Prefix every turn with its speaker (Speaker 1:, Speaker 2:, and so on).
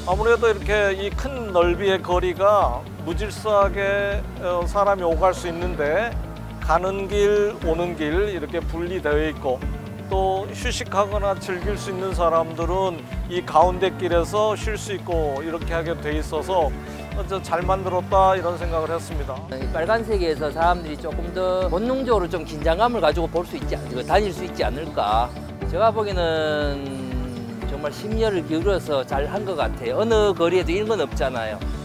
Speaker 1: 아무래도 이렇게 이 큰 넓이의 거리가 무질서하게 사람이 오갈 수 있는데 가는 길, 오는 길 이렇게 분리되어 있고 또 휴식하거나 즐길 수 있는 사람들은 이 가운데 길에서 쉴 수 있고 이렇게 하게 돼 있어서 잘 만들었다 이런 생각을 했습니다.
Speaker 2: 빨간색에서 사람들이 조금 더 본능적으로 좀 긴장감을 가지고 볼 수 있지 않을까, 다닐 수 있지 않을까. 제가 보기에는 정말 심려를 기울여서 잘 한 것 같아요. 어느 거리에도 이런 건 없잖아요.